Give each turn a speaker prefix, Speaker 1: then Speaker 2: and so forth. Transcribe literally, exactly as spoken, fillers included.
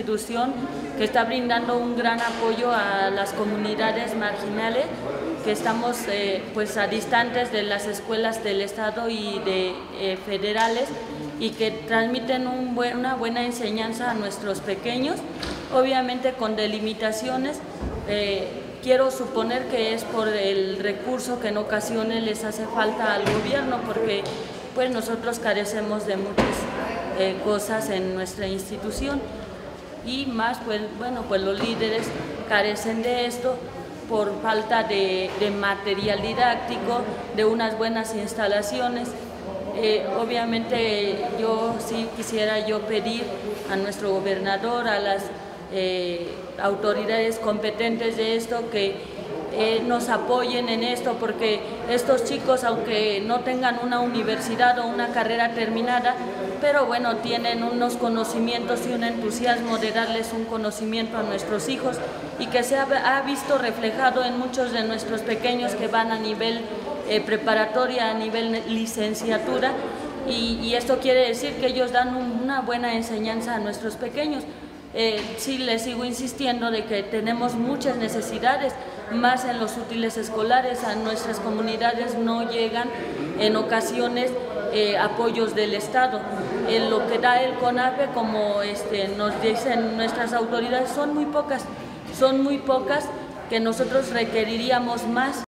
Speaker 1: institución que está brindando un gran apoyo a las comunidades marginales, que estamos eh, pues a distantes de las escuelas del Estado y de eh, federales, y que transmiten un buen, una buena enseñanza a nuestros pequeños, obviamente con delimitaciones. Eh, quiero suponer que es por el recurso que en ocasiones les hace falta al gobierno, porque pues nosotros carecemos de muchas eh, cosas en nuestra institución, y más pues bueno pues los líderes carecen de esto por falta de, de material didáctico, de unas buenas instalaciones. Eh, obviamente yo sí quisiera yo pedir a nuestro gobernador, a las eh, autoridades competentes de esto, que eh, nos apoyen en esto, porque estos chicos, aunque no tengan una universidad o una carrera terminada, pero bueno, tienen unos conocimientos y un entusiasmo de darles un conocimiento a nuestros hijos, y que se ha, ha visto reflejado en muchos de nuestros pequeños que van a nivel Eh, preparatoria, a nivel licenciatura, y, y esto quiere decir que ellos dan un, una buena enseñanza a nuestros pequeños. Eh, sí les sigo insistiendo de que tenemos muchas necesidades, más en los útiles escolares. A nuestras comunidades no llegan en ocasiones eh, apoyos del Estado. Eh, lo que da el CONAPE, como este, nos dicen nuestras autoridades, son muy pocas, son muy pocas, que nosotros requeriríamos más.